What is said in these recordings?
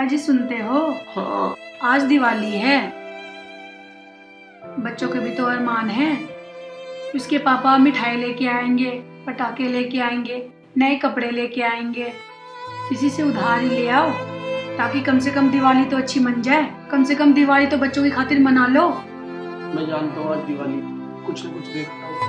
जी सुनते हो? हाँ। आज दिवाली है, बच्चों के भी तो अरमान हैं। उसके पापा मिठाई लेके आएंगे, पटाखे लेके आएंगे, नए कपड़े लेके आएंगे। किसी से उधार ही ले आओ ताकि कम से कम दिवाली तो अच्छी मन जाए। कम से कम दिवाली तो बच्चों की खातिर मना लो। मैं जानता हूँ आज दिवाली, कुछ न कुछ देखता हूँ।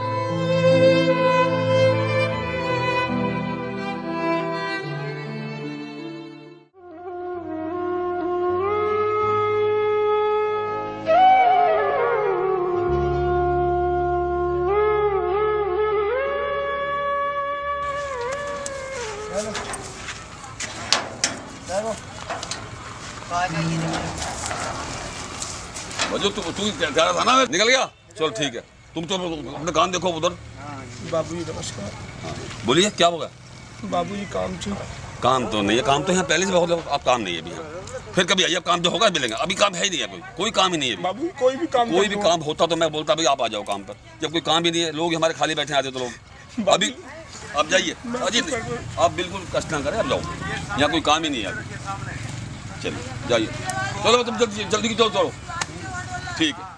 तू तैयार था ना? निकल गया? चलो ठीक है, तुम तो अपने काम देखो उधर। बाबूजी नमस्कार। बोलिए क्या होगा? बाबूजी काम थी। काम तो नहीं है, काम तो यहाँ पहले से बहुत, आप काम नहीं है अभी यहाँ। फिर कभी आइए, अब काम जो होगा मिलेगा, अभी काम है ही नहीं है, कोई काम ही नहीं है बाबू। कोई भी काम होता तो मैं बोलता भाई आप आ जाओ काम पर। जब कोई काम ही नहीं है, लोग हमारे खाली बैठे आते तो लोग अभी आप जाइए। अजीत आप बिल्कुल कष्ट ना करें, आप जाओ, यहाँ कोई काम ही नहीं है अभी। चलिए जाइए, चलो तुम जल्दी की चलो ठीक है।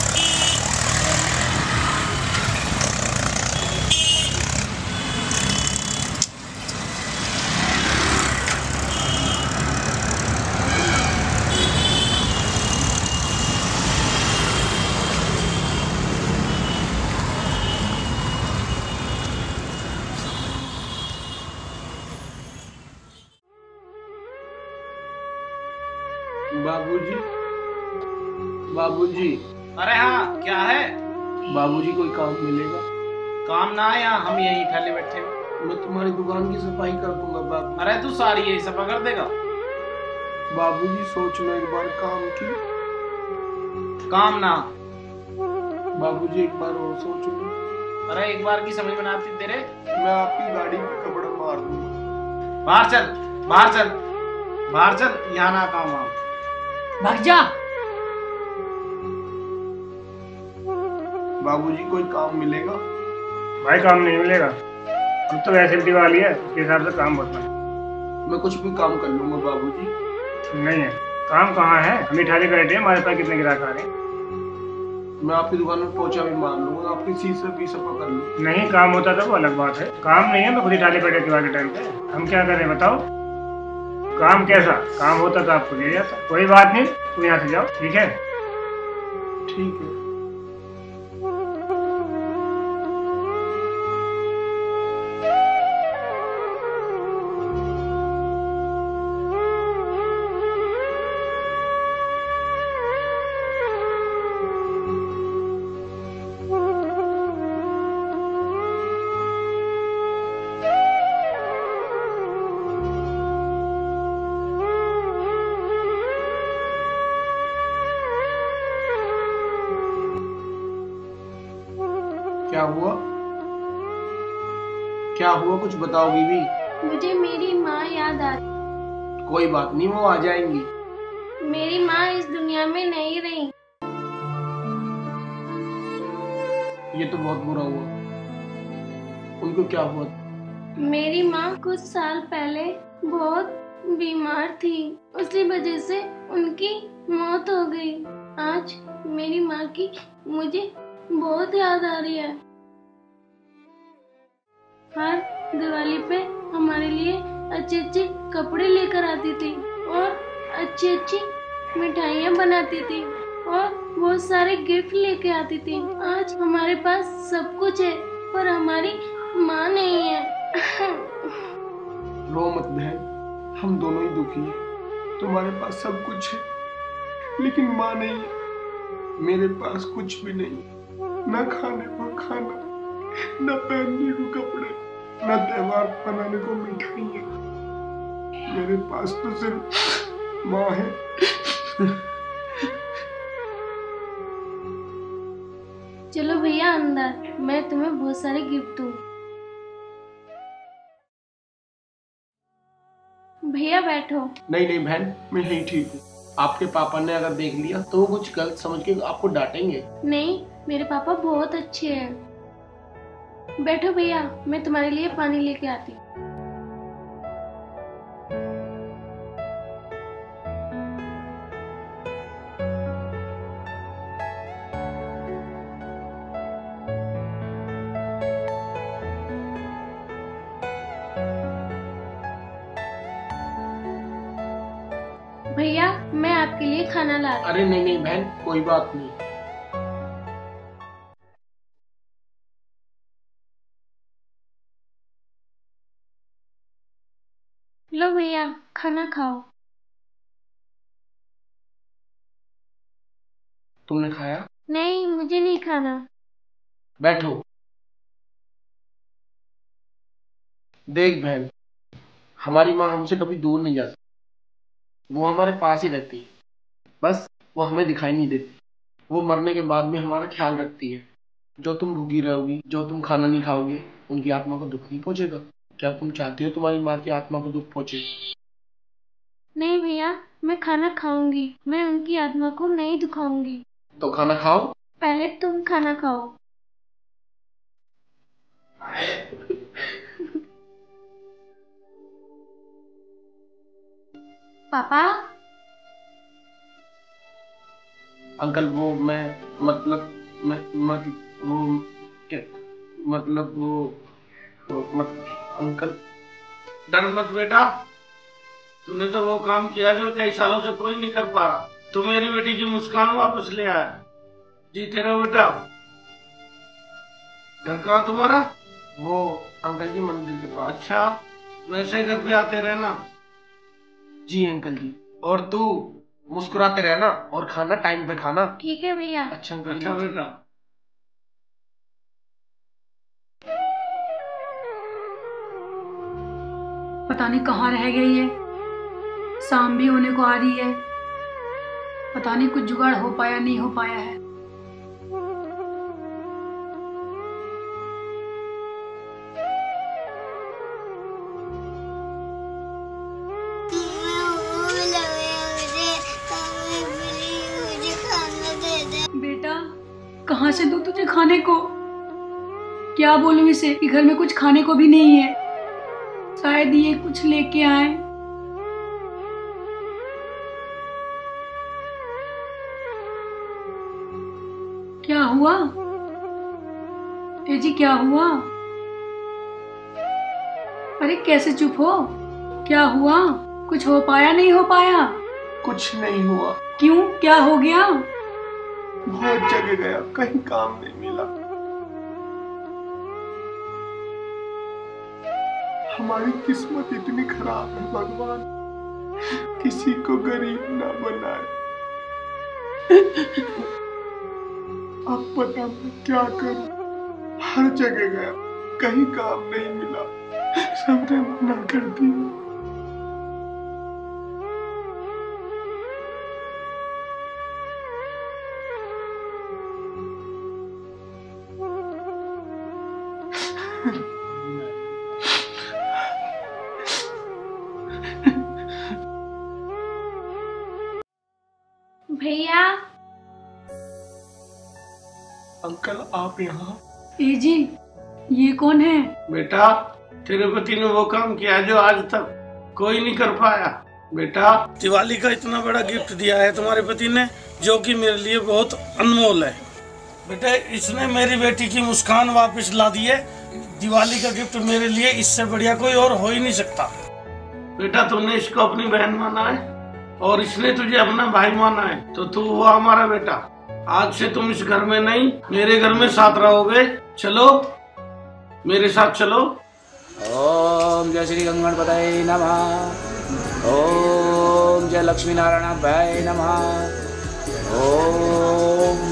बाबूजी, बाबूजी। अरे हाँ, क्या है? बाबूजी कोई काम मिलेगा? काम ना है, यहाँ हम यहीं फैले बैठे हैं। मैं तुम्हारी दुकान की सफाई कर दूंगा बाबू। अरे तू सारी यही सफा कर देगा? बाबूजी सोच लो एक बार काम की। काम ना। बाबूजी एक बार और सोच लो। अरे एक बार की समझ में ना आती तेरे? मैं आपकी गाड़ी में कपड़ा मार दूंगा। बाहर चल, बाहर चल, बाहर चल, यहाँ ना काम वाम। भाग जा। बाबूजी कोई काम मिलेगा? भाई काम नहीं मिलेगा, अब तो वैसे भी दिवाली है, उसके हिसाब से काम बहुत है। मैं कुछ भी काम कर लूंगा बाबूजी। नहीं है काम, कहाँ है? हम इठाली बैठे हैं, हमारे पास कितने ग्राहक आ रहे हैं। मैं आपकी दुकान में पोछा भी मार लूंगा, आपकी सीसे भी सफा कर लूंगा। नहीं काम होता तो वो अलग बात है, काम नहीं है। मैं खुद इठाली बैठे दिवाली के टाइम पे, हम क्या करें बताओ? काम कैसा? काम होता तो आपको ले जाता। कोई बात नहीं, तुम यहाँ से जाओ, ठीक है? ठीक है। क्या हुआ? क्या हुआ, कुछ बताओगी भी? मुझे मेरी माँ याद आती। कोई बात नहीं, वो आ जाएंगी। मेरी माँ इस दुनिया में नहीं रही। ये तो बहुत बुरा हुआ। उनको क्या हुआ? मेरी माँ कुछ साल पहले बहुत बीमार थी, उसी वजह से उनकी मौत हो गई। आज मेरी माँ की मुझे बहुत याद आ रही है। हर दिवाली पे हमारे लिए अच्छे अच्छे कपड़े लेकर आती थी और अच्छी अच्छी मिठाइयाँ बनाती थी और बहुत सारे गिफ्ट लेके आती थी। आज हमारे पास सब कुछ है पर हमारी माँ नहीं है। रो मत बहन, हम दोनों ही दुखी हैं। तुम्हारे पास सब कुछ है लेकिन माँ नहीं है। मेरे पास कुछ भी नहीं, न खाने को खाना, न पहनने को कपड़े, न त्योहार मनाने को मिठाइयाँ। मेरे पास तो सिर्फ माँ है। चलो भैया अंदर, मैं तुम्हें बहुत सारे गिफ्ट दूँ। भैया बैठो। नहीं नहीं बहन, मैं यही ठीक हूँ। आपके पापा ने अगर देख लिया तो वो कुछ गलत समझ के आपको डांटेंगे। नहीं, मेरे पापा बहुत अच्छे हैं। बैठो भैया, मैं तुम्हारे लिए पानी लेके आती। आपके लिए खाना ला रही। अरे नहीं नहीं बहन, कोई बात नहीं। लो भैया खाना खाओ। तुमने खाया? नहीं मुझे नहीं खाना। बैठो। देख बहन, हमारी माँ हमसे कभी दूर नहीं जाती, वो हमारे पास ही रहती है, बस वो हमें दिखाई नहीं देती। वो मरने के बाद भी हमारा ख्याल रखती है। जो तुम भूखी रहोगी, जो तुम खाना नहीं खाओगे, उनकी आत्मा को दुख नहीं पहुंचेगा। क्या तुम चाहती हो तुम्हारी माँ की आत्मा को दुख पहुंचे? नहीं भैया, मैं खाना खाऊंगी, मैं उनकी आत्मा को नहीं दुखाऊंगी। तो खाना खाओ। पहले तुम खाना खाओ। पापा। अंकल वो मैं अंकल। डर मत बेटा, तूने तो वो काम किया जो कई सालों से कोई नहीं कर पा रहा। तू मेरी बेटी की मुस्कान वापस ले आया। जीते रहो बेटा। घर कहाँ तुम्हारा? वो अंकल जी मंदिर के पास। अच्छा, वैसे घर पे आते रहना। जी अंकल जी। और तू मुस्कुराते रहना और खाना टाइम पे खाना। ठीक है भैया। अच्छा अंकल। अच्छा बेटा। पता नहीं कहाँ रह गई है, शाम भी होने को आ रही है, पता नहीं कुछ जुगाड़ हो पाया नहीं हो पाया है। बेटा कहाँ से दूं तुझे खाने को? क्या बोलूं इसे कि घर में कुछ खाने को भी नहीं है। शायद ये कुछ लेके आए। क्या हुआ? जी क्या हुआ? अरे कैसे चुप हो? क्या हुआ? कुछ हो पाया नहीं हो पाया? कुछ नहीं हुआ। क्यों, क्या हो गया? बहुत जगह गया, कहीं काम नहीं मिला। हमारी किस्मत इतनी खराब है भगवान, किसी को गरीब ना बनाए। अब पता मैं क्या करूं। हर जगह गया, कहीं काम नहीं मिला, सबने मना कर दिया। भैया। अंकल आप यहाँ? जी ये कौन है? बेटा तेरे पति ने वो काम किया जो आज तक कोई नहीं कर पाया। बेटा दिवाली का इतना बड़ा गिफ्ट दिया है तुम्हारे पति ने, जो कि मेरे लिए बहुत अनमोल है। बेटा इसने मेरी बेटी की मुस्कान वापस ला दी है। दिवाली का गिफ्ट मेरे लिए इससे बढ़िया कोई और हो ही नहीं सकता। बेटा तुमने इसको अपनी बहन माना है और इसने तुझे अपना भाई माना है, तो तू हुआ हमारा बेटा। आज से तुम इस घर में नहीं, मेरे घर में साथ रहोगे। चलो मेरे साथ चलो। ओम जय श्री गंगणपतये नमः। ओम जय लक्ष्मी नारायणाभ्याय नमः। ओम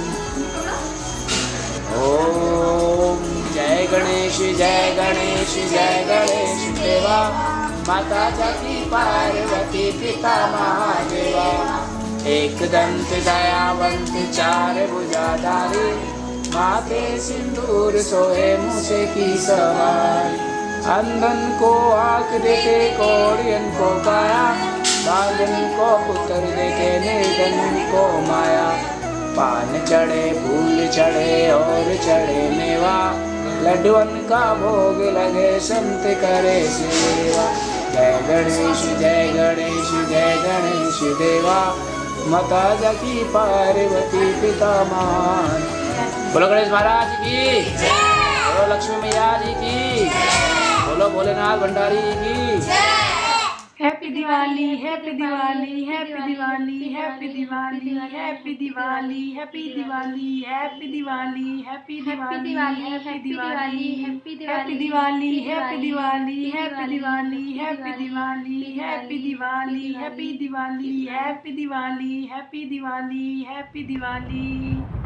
ओम जय गणेश जय गणेश जय गणेश देवा। माता जाकी पार्वती पिता महादेवा। एक दंत दयावंत चार भुजाधारी। माथे सिंदूर सोए मुझे की सवारी। अंधन को आँख देके कोड़ियन को काया। बालन को पुत्र देके निर्धन को माया। पान चढ़े फूल चढ़े और चढ़े मेवा। लड्डुअन का भोग लगे संत करे सेवा। जय गणेश जय गणेश जय गणेश देवा। माता जाकी पार्वती पिता महान। बोलो गणेश महाराज की, बोलो लक्ष्मी मैया जी की, बोलो भोलेनाथ भंडारी की। Happy Diwali, happy Diwali, happy Diwali, happy Diwali, happy Diwali, happy Diwali, happy Diwali, happy Diwali, happy Diwali, happy Diwali, happy Diwali, happy Diwali, happy Diwali, happy Diwali, happy Diwali, happy Diwali, happy Diwali, happy Diwali.